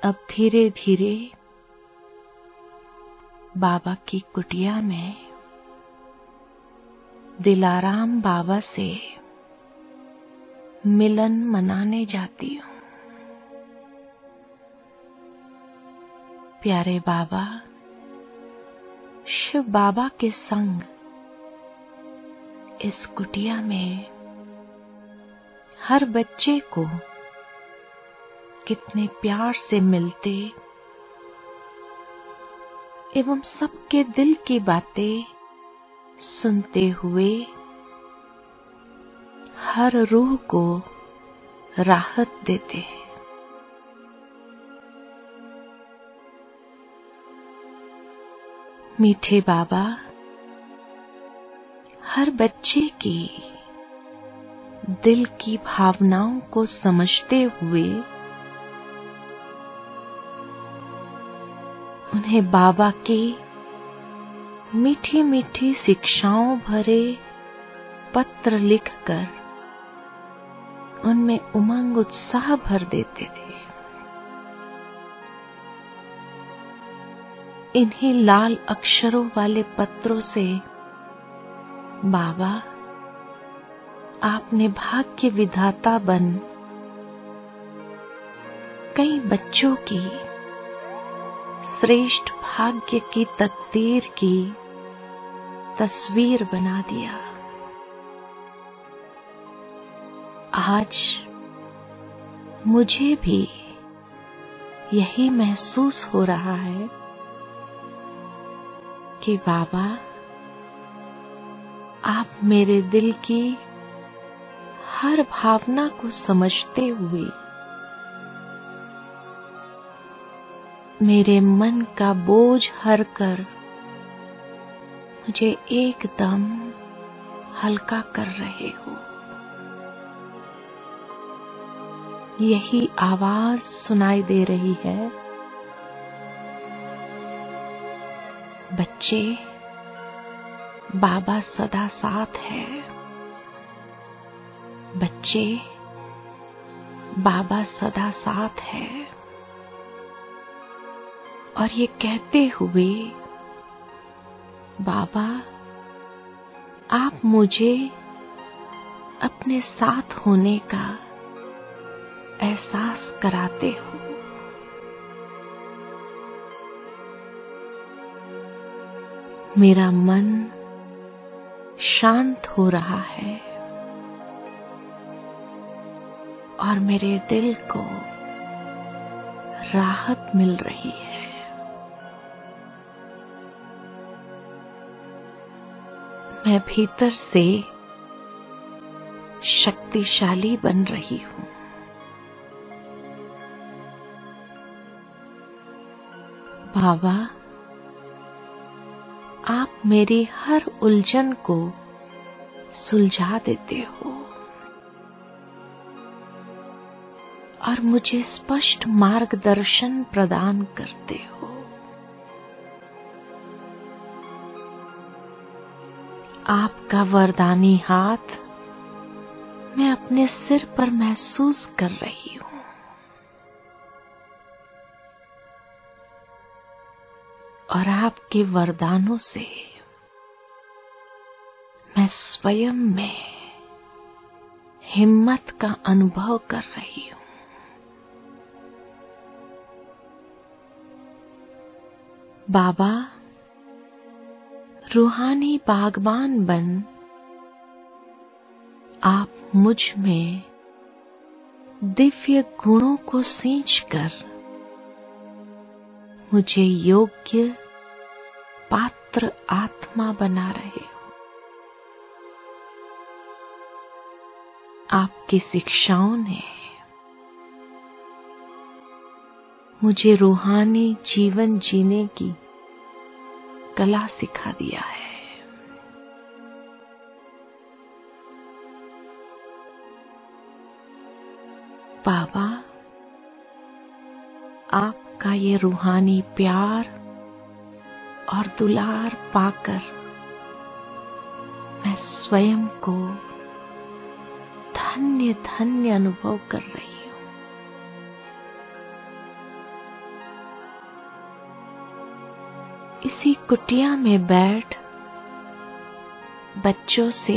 अब धीरे धीरे बाबा की कुटिया में दिलाराम बाबा से मिलन मनाने जाती हूँ। प्यारे बाबा शिव बाबा के संग इस कुटिया में हर बच्चे को कितने प्यार से मिलते एवं सबके दिल की बातें सुनते हुए हर रूह को राहत देते हैं। मीठे बाबा हर बच्चे की दिल की भावनाओं को समझते हुए उन्हें बाबा की मीठी मीठी शिक्षाओं भरे पत्र लिखकर उनमें उमंग उत्साह भर देते थे। इन्हीं लाल अक्षरों वाले पत्रों से बाबा आपने भाग्य विधाता बन कई बच्चों की श्रेष्ठ भाग्य की तकदीर की तस्वीर बना दिया। आज मुझे भी यही महसूस हो रहा है कि बाबा आप मेरे दिल की हर भावना को समझते हुए मेरे मन का बोझ हर कर मुझे एकदम हल्का कर रहे हो। यही आवाज सुनाई दे रही है, बच्चे बाबा सदा साथ है। बच्चे बाबा सदा साथ है। और ये कहते हुए बाबा आप मुझे अपने साथ होने का एहसास कराते हो। मेरा मन शांत हो रहा है और मेरे दिल को राहत मिल रही है। मैं भीतर से शक्तिशाली बन रही हूँ। बाबा आप मेरी हर उलझन को सुलझा देते हो और मुझे स्पष्ट मार्गदर्शन प्रदान करते हो। आपका वरदानी हाथ मैं अपने सिर पर महसूस कर रही हूँ। और आपके वरदानों से मैं स्वयं में हिम्मत का अनुभव कर रही हूँ। बाबा रूहानी बागबान बन आप मुझ में दिव्य गुणों को सींचकर मुझे योग्य पात्र आत्मा बना रहे हो। आपकी शिक्षाओं ने मुझे रूहानी जीवन जीने की कला सिखा दिया है। बाबा आपका ये रूहानी प्यार और दुलार पाकर मैं स्वयं को धन्य धन्य अनुभव कर रही हूँ। इसी कुटिया में बैठ बच्चों से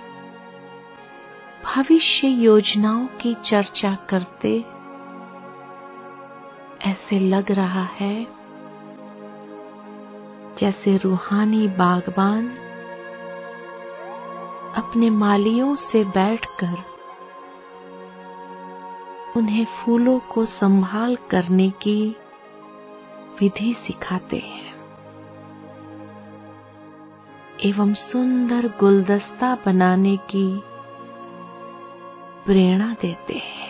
भविष्य योजनाओं की चर्चा करते ऐसे लग रहा है जैसे रूहानी बागबान अपने मालियों से बैठकर उन्हें फूलों को संभाल करने की विधि सिखाते हैं एवं सुंदर गुलदस्ता बनाने की प्रेरणा देते हैं।